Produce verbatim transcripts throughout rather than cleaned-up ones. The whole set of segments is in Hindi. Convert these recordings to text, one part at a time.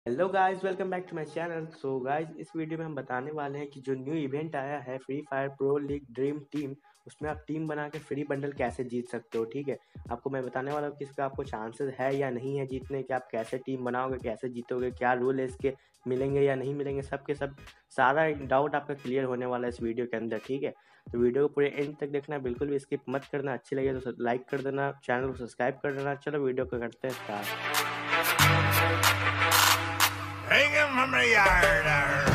Hello guys, welcome back to my channel. So guys, इस वीडियो में हम बताने वाले हैं कि जो न्यू इवेंट आया है Free Fire pro league dream team, उसमें आप टीम बना के फ्री बंडल कैसे जीत सकते हो। ठीक है, आपको मैं बताने वाला हूँ कि इसका आपको चांसेस है या नहीं है जीतने के, आप कैसे टीम बनाओगे, कैसे जीतोगे, क्या रूल है इसके, मिलेंगे या नहीं मिलेंगे, सब के सब सारा डाउट आपका क्लियर होने वाला है इस वीडियो के अंदर। ठीक है, तो वीडियो को पूरे एंड तक देखना, बिल्कुल भी स्किप मत करना। अच्छी लगे तो लाइक कर देना, चैनल को सब्सक्राइब कर देना। चलो वीडियो को करते हैं start. Hang him from the yard.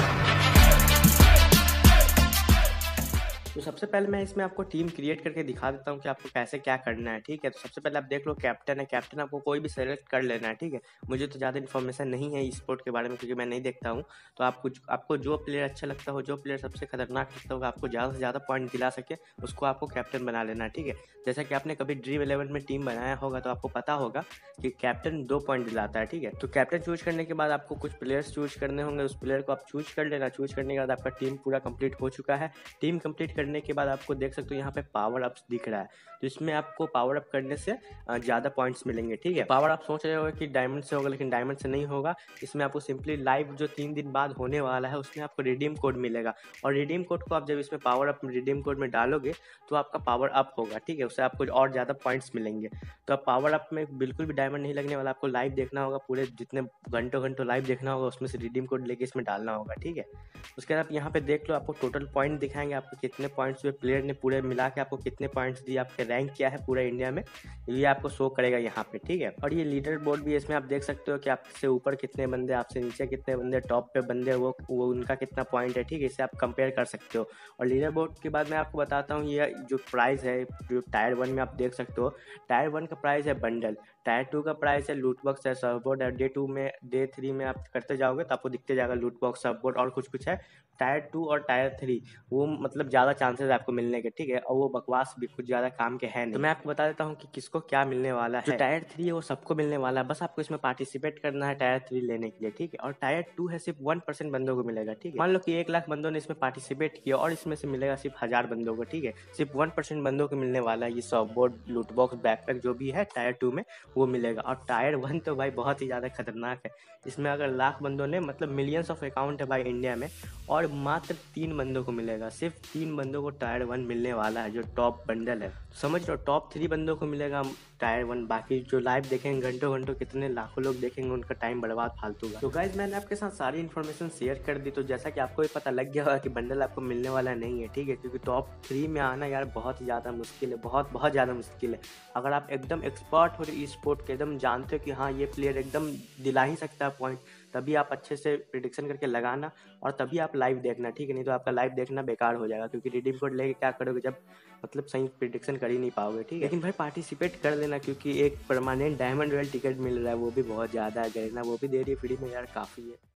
तो सबसे पहले मैं इसमें आपको टीम क्रिएट करके दिखा देता हूँ कि आपको कैसे क्या करना है। ठीक है, तो सबसे पहले आप देख लो कैप्टन है, कैप्टन आपको कोई भी सेलेक्ट कर लेना है। ठीक है, मुझे तो ज़्यादा इन्फॉर्मेशन नहीं है स्पोर्ट के बारे में क्योंकि मैं नहीं देखता हूँ। तो आप कुछ आपको जो प्लेयर अच्छा लगता हो, जो प्लेयर सबसे खतरनाक लगता होगा, आपको ज़्यादा से ज़्यादा पॉइंट दिला सके, उसको आपको कैप्टन बना लेना है। ठीक है, जैसा कि आपने कभी ड्रीम इलेवन में टीम बनाया होगा तो आपको पता होगा कि कैप्टन दो पॉइंट दिलाता है। ठीक है, तो कैप्टन चूज करने के बाद आपको कुछ प्लेयर्स चूज करने होंगे, उस प्लेयर को आप चूज कर लेना। चूज करने के बाद आपका टीम पूरा कंप्लीट हो चुका है। टीम कंप्लीट करने के बाद आपको देख सकते हो यहाँ पे पावर अप्स दिख रहा है, तो इसमें आपको पावर अप करने से ज़्यादा पॉइंट्स मिलेंगे। ठीक है, पावर अप सोच रहे हो कि डायमंड से होगा, लेकिन डायमंड से नहीं होगा। इसमें आपको सिंपली लाइव जो तीन दिन बाद होने वाला है उसमें आपको रिडीम कोड मिलेगा, और रिडीम कोड को आप जब इसमें पावर अप रिडीम कोड में डालोगे तो आपका पावर अप होगा। ठीक है, उससे आपको और ज़्यादा पॉइंट्स मिलेंगे। तो आप पावर अप में बिल्कुल भी डायमंड नहीं लगने वाला, आपको लाइव देखना होगा, पूरे जितने घंटों घंटों लाइव देखना होगा, उसमें से रिडीम कोड लेके इसमें डालना होगा। ठीक है, उसके बाद आप यहाँ पे देख लो, आपको टोटल पॉइंट दिखाएंगे, आपको कितने पॉइंट्स हुए, प्लेयर ने पूरे मिला के आपको कितने पॉइंट्स दिए, आपके रैंक क्या है पूरा इंडिया में, ये आपको शो करेगा यहाँ पे। ठीक है, और ये लीडर बोर्ड भी इसमें आप देख सकते हो कि आपसे ऊपर कितने बंदे, आपसे नीचे कितने बंदे, टॉप पे बंदे वो वो उनका कितना पॉइंट है। ठीक है, इसे आप कंपेयर कर सकते हो। और लीडर बोर्ड के बाद मैं आपको बताता हूँ ये जो प्राइस है, जो टायर वन में आप देख सकते हो, टायर वन का प्राइस है बंडल, टायर टू का प्राइस है लूट बॉक्स है, सर्फबोर्ड है। डे टू में डे थ्री में आप करते जाओगे तो आपको दिखते जाएगा लूट बॉक्स, सर्फबोर्ड और कुछ कुछ है। टायर टू और टायर थ्री वो मतलब ज़्यादा चांसेस आपको मिलने के। ठीक है, और वो बकवास भी कुछ ज़्यादा काम के है नहीं। तो मैं आपको बता देता हूँ कि किसको क्या मिलने वाला है। जो टायर थ्री है वो सबको मिलने वाला है, बस आपको इसमें पार्टिसिपेट करना है टायर थ्री लेने के लिए। ठीक है, और टायर टू है सिर्फ वन परसेंट बंदों को मिलेगा। ठीक है, मान लो कि एक लाख बंदों ने इसमें पार्टिसिपेट किया और इसमें से मिलेगा सिर्फ हजार बंदों को। ठीक है, सिर्फ वन परसेंट बंदों को मिलने वाला है ये सॉफ्टबोर्ड, लूट बॉक्स, बैकपैक जो भी है टायर टू में वो मिलेगा। और टायर वन तो भाई बहुत ही ज़्यादा खतरनाक है, इसमें अगर लाख बंदों ने मतलब मिलियंस ऑफ अकाउंट है भाई इंडिया में, और मात्र तीन बंदों को मिलेगा, सिर्फ तीन बंदों को टायर वन मिलने वाला है जो टॉप बंडल है। समझ लो, टॉप थ्री बंदों को मिलेगा टायर वन, बाकी जो लाइव देखेंगे घंटों घंटों कितने लाखों लोग देखेंगे, उनका टाइम बर्बाद फालतू का। तो गाइज मैंने आपके साथ सारी इन्फॉर्मेशन शेयर कर दी, तो जैसा कि आपको भी पता लग गया होगा कि बंडल आपको मिलने वाला नहीं है। ठीक है, क्योंकि टॉप थ्री में आना यार बहुत ही ज़्यादा मुश्किल है, बहुत बहुत ज़्यादा मुश्किल है। अगर आप एकदम एक्सपर्ट हो ई स्पोर्ट के, एकदम जानते हो कि हाँ ये प्लेयर एकदम दिला ही सकता है पॉइंट, तभी आप अच्छे से प्रिडिक्शन करके लगाना और तभी आप लाइव देखना। ठीक है, नहीं तो आपका लाइव देखना बेकार हो जाएगा, क्योंकि रिडीम कोड लेके क्या करोगे जब मतलब सही प्रिडिक्शन कर ही नहीं पाओगे। ठीक है, लेकिन भाई पार्टिसिपेट कर लेना, क्योंकि एक परमानेंट डायमंड रॉयल टिकट मिल रहा है, वो भी बहुत ज़्यादा है, गरीना वो भी दे रही है फ्री में यार, काफ़ी है।